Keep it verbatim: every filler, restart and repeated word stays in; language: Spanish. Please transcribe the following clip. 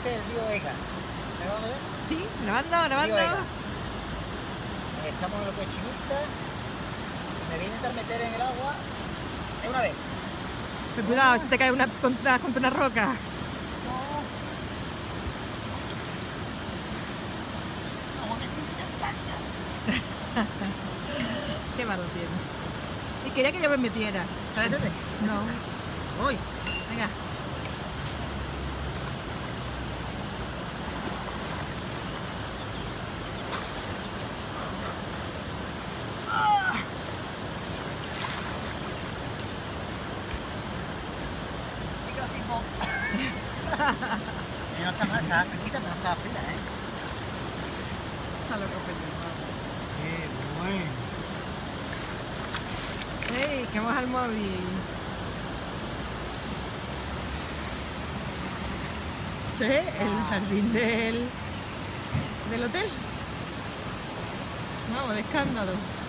este es el río Ega. ¿Me vas a ver? Sí, grabando, grabando. Río Ega. Estamos en lo que es Chinista. Me voy a intentar meter en el agua. Es una vez. Pero cuidado, si te cae una, contra, contra una roca. Agua que sí, Qué malo tiene. Y quería que yo me metiera. Métete. No. Voy. Venga. No está mal, está fresquita, pero no está fría, ¿eh? Está loco, Qué bueno. ¡Ey! Que vamos al móvil. ¿Sí? El jardín del, del hotel. Vamos, de escándalo.